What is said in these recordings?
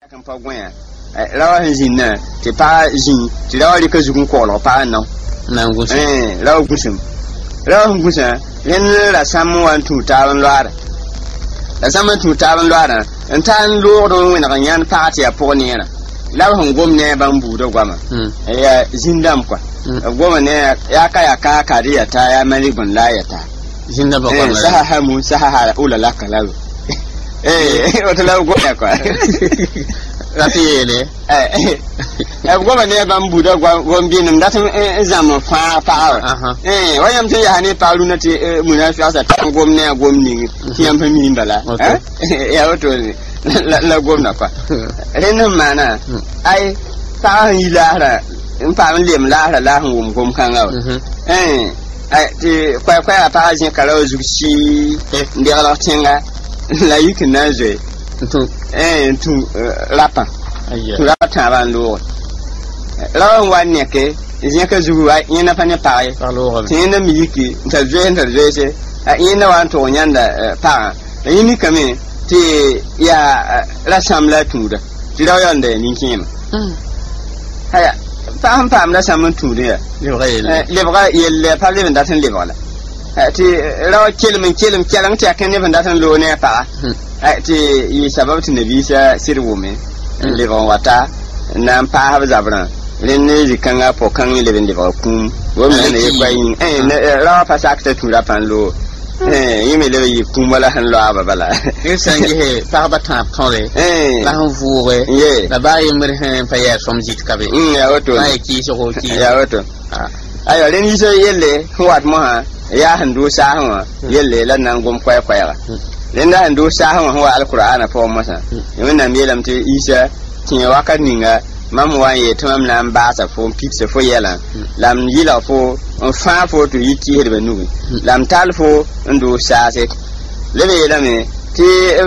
kan pa gwen rawa hinna te pa jin ti rawa ri ka zugun ko lo pa nan nan gusu rawa gusun yen la samu wan tu ta wan loara la samu tu ta wan loara en tan lo do wen kan yan party a po ne na la hon gom ne ban bu do gwama ya zindam kwa goma ne ya ka ri ya ta ya mali gun la ya ta zinda ba gwama saha ulala kalawo wata lau goma kwa rafi yele goma ne ban buda gombi nim datin zama fa wayam te ya ne paru na te munafi asa ta gomne gomni kiyam fa mi bala ya wato la gomna kwa renan mana ai ta hilara in fa min lem la hum gom kan aw ai ti kwa pa jin kala zuci ndi ala tinga la yikin na je tu lapa tu lapa ban lo lawan wanne ke yin ka zuwa yin na fane pai tin na mi yiki ta je se yin na wan to nyanda pa yin ni kame ti ya la samla tu da ti da yande ni kin haya pam la sam tu de le bra yelle pa le nda tan le bra ti rawa kelmin kelang ta kan ne banda tan lo ne pa ti yi sababti nabi sa sirwo me le bon wata nan pa ha zabran len ne zikanga po kan le ben le ba kum wo me ne ba yin rawa pa sakta tu ra pan lo yi me le yi kum wala han lo aba bala sangi he pa ba ta tonle la han vuwe la ba yi mer hen pa ya som jit kabe ya wato ai ki so ko ki ya wato ayo len yi so yelle wat mo ha ya handu sahan yelle lan nan gom kwaya len da handu sahan wa alqur'ana fa masa yana me lam te isa tin waka ninga mam wa ye tamam nan ba sa fo pipse fo yela lam yila fo on fa fo to yiti herbe nugi lam tal fo ndu sase lebe la me ti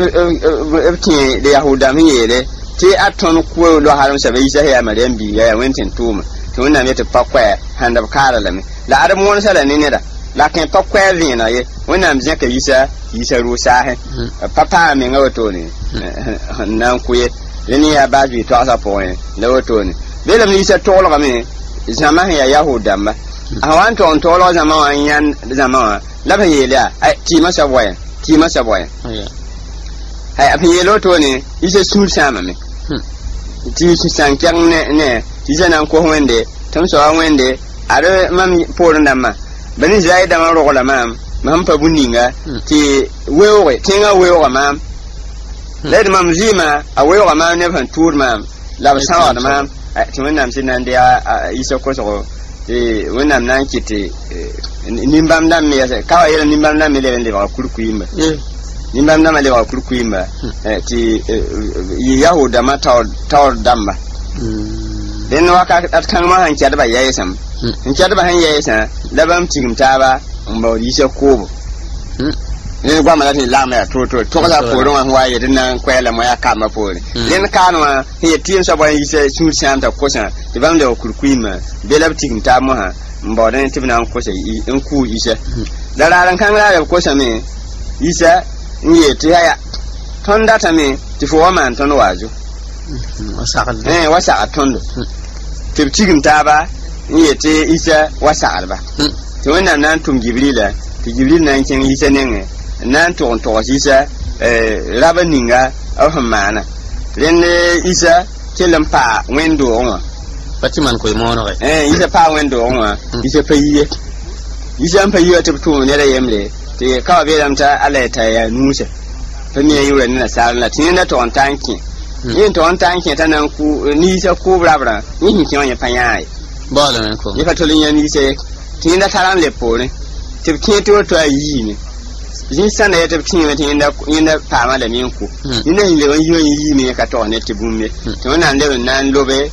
ti de yahuda mi yele ti aton ko lo haram sabe isa ya maryam bi ya wentin tuma to na me te pakwa handa kala la me la adam won sala ne da la kan pakwa vina ye wona mje ka isa rusa he papa me ngawoto ni nan kuye ni ya ba bi to asa point lawoto ni bele mi isa to lo me zama ya yahuda ma awan to on to lo zama an yan zama la ba yele ai ti masa boy ai afi yelo to ni isa sul sama me ti san kyang ne ti sanan ko wende tam so wende are mam por ndama bani zai da man rogola mam pa buninga ti wewe tinga wewe mam led mam zima a wewe mam ne fan tour mam la sawa da mam ti wannan sinan da iso ko so ti wannan nan kiti nimbam dam me yasa ka yela nimbam dam me le ba kurkuimba nimbam dam le ba kurkuimba ti yahuda ma taw damba den waka at kan ma han kyada ba yayi sam in kyada ba han yayi sa labam tigim taba mbo yise kobo ne gwa mala ni lama ya to la ko ron wa ye din nan kwela mo ya kama pole len kanwa he tim sa ba yise sur santa kosa de bam de kurkuima be lab tigim ta mo ha mbo den tibna ko se in ku yise dararan kan la ko sa me yise ni ti haya ton data me ti fo man ton wajo wasa atondo tibtigim taba yete isa wasa alba to wannan nan tum jibrila ti jibril nan kin isa ne nan to isa rabaninga ahmana len isa kelam pa wendo onwa batiman ko mono isa pa wendo onwa isa payiye isa payiye tibtu ne da yemle te ka be lamta Allah ta ya nusa to ne yura ne na sala tin na to tanki yin to tan ke tanan ku ni se ku brabra ni hin kyon ye panyai bola men ko ye fatolin ya ni se tin da taran le pore tib ke to ayi ni yin sana ya tib kin tin da pa ma da min ku ni ne le won yi me ka to ne tibumme to nan le nan lobe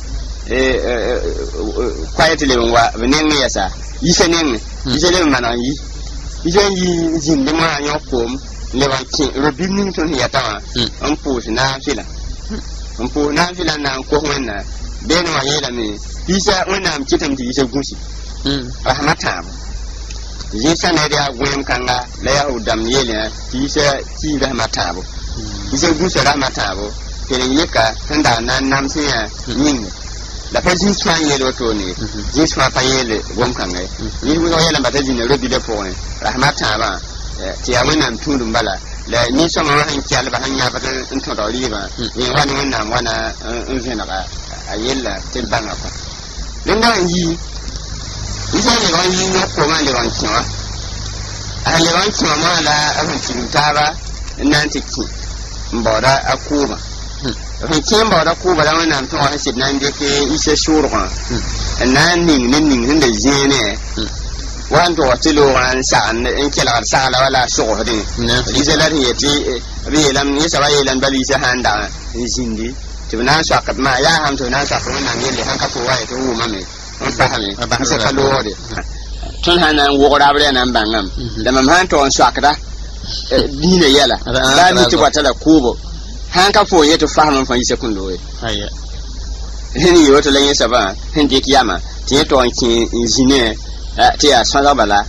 quiet le wa benen ya sa yi se nen yi se le manan yi yi jin de ma yo kom le wa kin robin ni to ya ta an pu na fila mpo na fila na ko wonna beno wa yela me isa wonna am kitam ti isa gusi rahmata isa ne da gwem kanga la ya udam yele isa ti rahmata bo isa gusi rahmata bo yeka handa nan nam siya ning la pa jin swan yelo to ni jin swan pa yele gom kan ngai ni bu no yela bata jin robi de point rahmata ba ti ya wannan tudun bala la ni so ma han kyal ba hanya ba in to dori ba ni wani wannan wana in zina ka ayella til banga ko linda yi isa ne ran yi no ko ma le ran kiwa a le ran kiwa ma la an tin taba nan tiki mbora akuma kin ba da ko ba da wannan to a shi nan da ke isa shurwa nan nin da jene wan to tilo wan sa an in kila sa la wala shuhudi isa la yati rilam ni sa wayilan bali sa handa jindi tibna sa kat ma ya ham to na sa ko nan yele han ka to waye to ma me on fahami sa ka lo de tun hanan wo ra bre nan bangam da mam han to on sa kada dine yala ba ni ti watala kubo hanka fo yeto fahman fan sekundo we aya heni yoto lenye saba hendi kiyama ti to anki zine ti ya sanga bala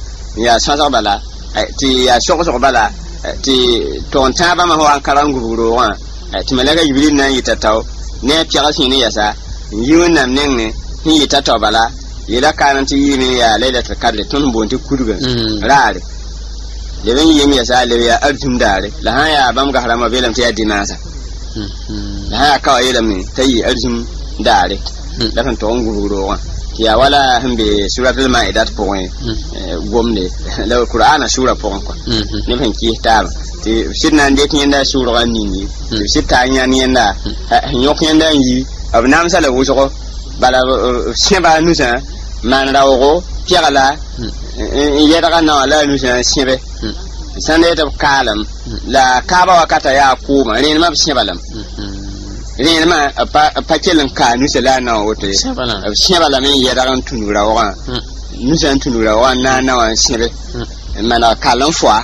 ti ya shoko bala ti to ntaba ma ho ankara nguburo wa ti malaga yibili nan yitataw ne piaga sini yasa yiwna nenne hi yitataw bala yila kanan ti yimi ya lailatul qadr tun bonti kuduga rare leben yimi yasa le ya arjum dare la ha ya bam ga harama belam ti ya dinasa la ha ka yela mi tayi arjum dare da kan to nguro wa ya wala hambe suratul maidat point gomne la qur'ana sura point ko ne ban ki ta ti sidna ndet nyanda sura nini sita nyani yanda nyok yanda yi abnam sala wuso bala sheba nusa man rawo piala yeda na la nusa shebe sande ta kalam la kaba wakata ya kuma ne ma sheba lam ne ma pakelin ka nusa la na wote sheba lam yeda ran tunura wa nusa tunura wa na wa shebe mana kalam fwa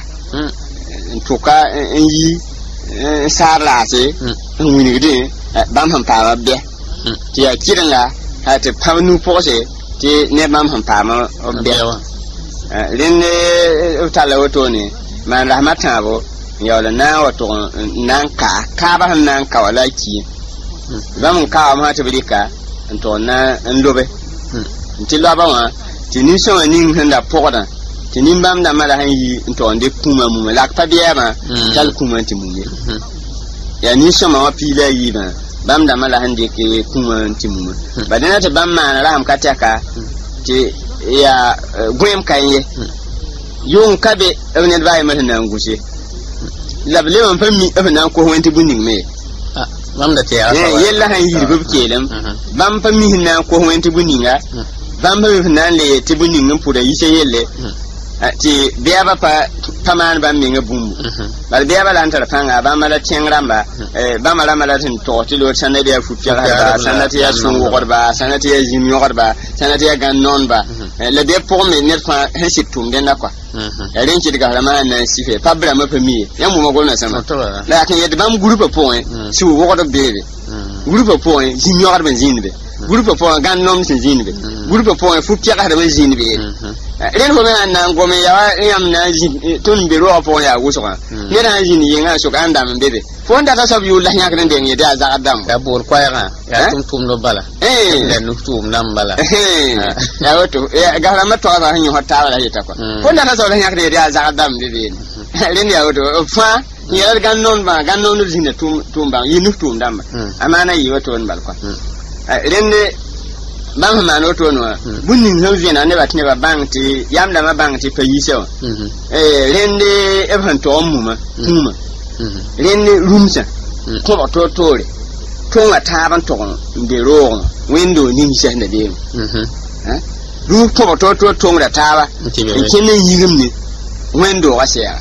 tuka yi sarlase winigde bam ham pa be ti ya kiringa ha te pamnu pose ti ne bam ham pa ma be lenne utala woto ni man rahmatan bo yawla na wato nan ka ba nan ka wala ki bam ka ma te bilika to na ndobe ti lo ba wa ti ni so ni handa poda ti ni bam da mala han yi to ande kuma mu la pa biya ma tal kuma ti mu ya ni so ma pila yi ba bam da mala han de ke kuma ti mu ba dana te bam ma na ram ka ta ka ti ya gwem kanye yung kabe evne bai ma na nguse lable man fami evna ko wonti buning me bam da te ya yella han yi bu kelem bam fami na ko wonti buninga bam fami na le ti buning ngam pura yise yelle ti biya ba pa paman bam mi ngabum bal biya ba lan tar panga ba mala tengramba ba mala mala tin to ti lo sanade ya fu fiya ba sanade ya sun gorba sanade ya jimi gorba sanade ya gannon ba le be pour me net fa hesitum den na kwa rin ki daga halama nan sife pabra ma fami yan mu magol na sama la kan yedda bam groupe point si wo godo bebe groupe point jimi gorba zinbe groupe point gannon sin zinbe groupe point fu fiya ga da zinbe ren ho men nan gome ya yam na tun be ro po ya wuso kan ne na jin yinga so kan dam bebe fo nda ta sabu la nya kan den yeda za adam ya bor kwa ya tum no bala da nu tum nam bala ya wato ya ga na to ta hanyo hotta wala yeta ko fo nda ta so la nya kan yeda za adam bebe ren ya wato fa ya gan non jin tum ba yi nu tum dam amana yi wato on bal ko ren ne bang mano to no bunning hewjena ne batne ba bangti yamda ma bangti payiso rende evan to muma rende rumsa ko to tore to ngata ban to de ro window ni mi sende de ru ko to ngata taba kene yigimni window wasya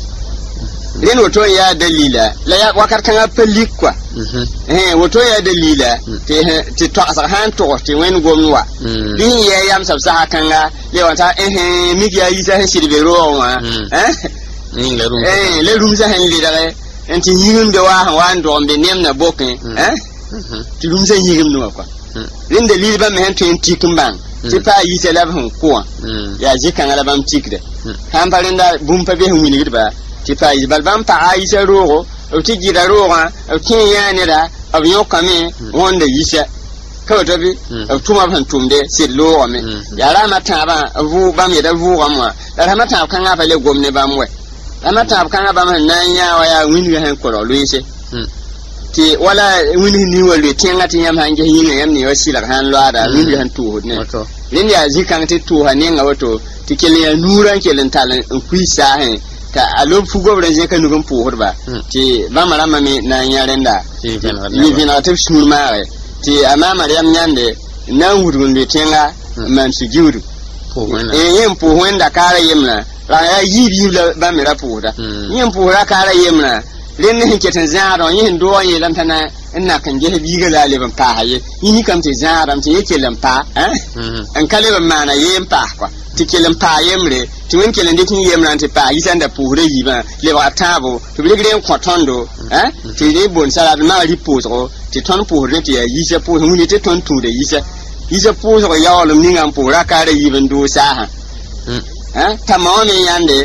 reno to ya dalila la ya wakar kan apeli kwa woto ya dalila te to asa han to te wen gomwa din ye yam sabsa kanga le wata mi ya yisa han shirbe ro wa ni le rum le rum sa han le dare enti yigum de wa ndo be nem na boken ti rum sa yigum no kwa din dalil ba me han to tikum bang ti pa yisa la ban ko ya jikanga la bam tikde han parinda bum pa be hu ni gidba ti pa yi balbam pa aisha rogo ti gira roga tin ya ne da abiyo kame wanda yisha kawai to bi tuma ban tumde sillo me ya ra mata ba vu ba me da vu gamwa da mata kan ga bale gomne ba mwe da mata kan ga ba man nan ya wa ya wini han ko lo yise ti wala wini ni wala tinga tin yam hanje yin yam ni wasi la han lo ada wini han tu ne rin ya zikan ti tu hanen ga wato ti kele ya nuran kelen talan kuisa he ka alo fugo bran je kan nugun pu horba ti ba marama me na yarenda ni vina ta shurma ti ama mariam nyande na wurun de tenga man su giwru yin pu wanda kara yimna la ya yibi la ba mera pu da yin pu ra kara yimna len ne ke tan zaro yin do yin lan tana ina kan je bi ga lale ban pa haye yin kam te zaro te yake lan pa an kale ban mana yin pa kwa ti kelen pa yemre ti wen kelen de tin yemran te pa yisan da pu re yiba le wa tabo to bi gren khotondo ti ni bon sala ma ri pu so ti ton pu re ti yise pu huni te ton tu de yise pu so ya lo ni ngam pu ra ka re yiben do sa ha tamone yande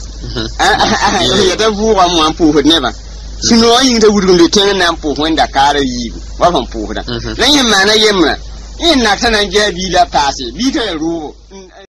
ya da vu wa mo pu ho ne ba sino yin da wurun de ten na pu ho nda ka re yibu wa fan pu da nan yin ma na yemra yin na kana je bi la pase bi ta ru